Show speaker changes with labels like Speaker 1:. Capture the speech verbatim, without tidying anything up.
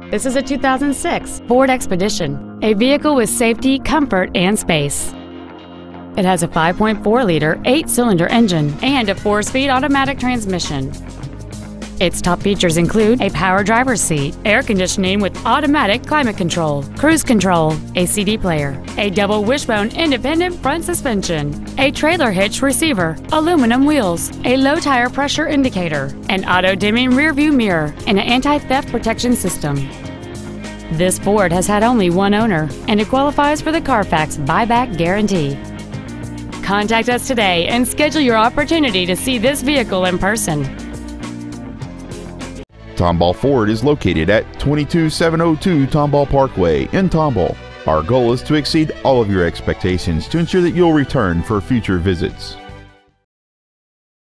Speaker 1: This is a two thousand six Ford Expedition, a vehicle with safety, comfort, and space. It has a five point four liter eight-cylinder engine and a four-speed automatic transmission. Its top features include a power driver's seat, air conditioning with automatic climate control, cruise control, a C D player, a double wishbone independent front suspension, a trailer hitch receiver, aluminum wheels, a low tire pressure indicator, an auto-dimming rearview mirror, and an anti-theft protection system. This Ford has had only one owner, and it qualifies for the Carfax buyback guarantee. Contact us today and schedule your opportunity to see this vehicle in person.
Speaker 2: Tomball Ford is located at twenty-two seven oh two Tomball Parkway in Tomball. Our goal is to exceed all of your expectations to ensure that you'll return for future visits.